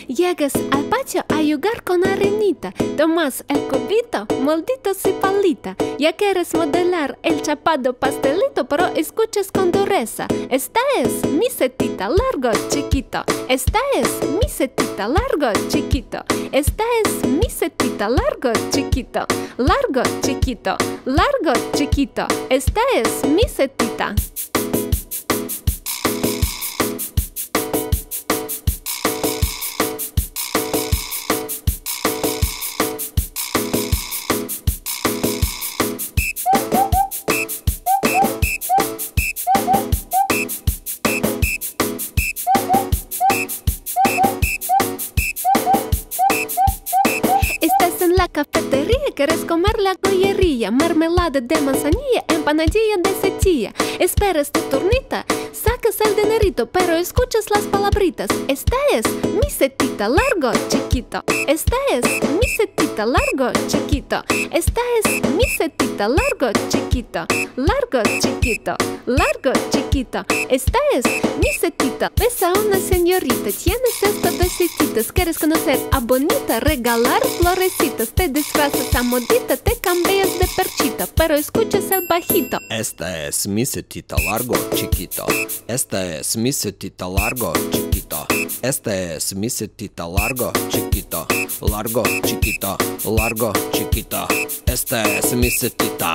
Llegas al patio a jugar con arenita. Tomas el cubito, moldito y palita. Ya quieres modelar el chapado pastelito, pero escuchas con dureza. Esta es mi setita, largo, chiquito. Esta es mi setita, largo, chiquito. Esta es mi setita, largo, chiquito. Largo, chiquito, largo, chiquito. Esta es mi setita. Estás en la cafetería, quieres comer la gollería, mermelada de manzanilla, empanadilla de setilla. Esperas tu turnita, sacas el dinerito, pero escuchas las palabritas. Esta es mi setita, largo, chiquito. Esta es mi setita, largo, chiquito. Esta es mi setita, largo, chiquito. Largo, chiquito, largo, chiquito. Esta es mi setita. Ves a una señorita, tienes estas dos setitas. Quieres conocer a bonita, regalar florecitas. Te disfrazas a modita, te cambias de perchita, pero escuchas el bajito. Esta es mi setita, largo, chiquito. Esta es mi setita, largo, chiquito. Esta es mi setita, largo, chiquito. Largo, chiquito, largo, chiquito. Esta es mi setita.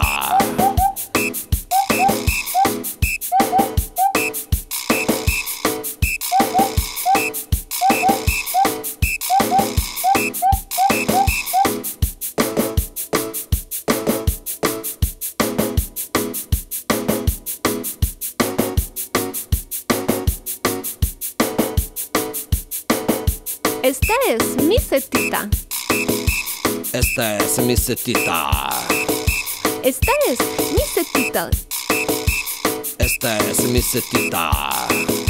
Esta es mi setita. Esta es mi setita. Esta es mi setita. Esta es mi setita.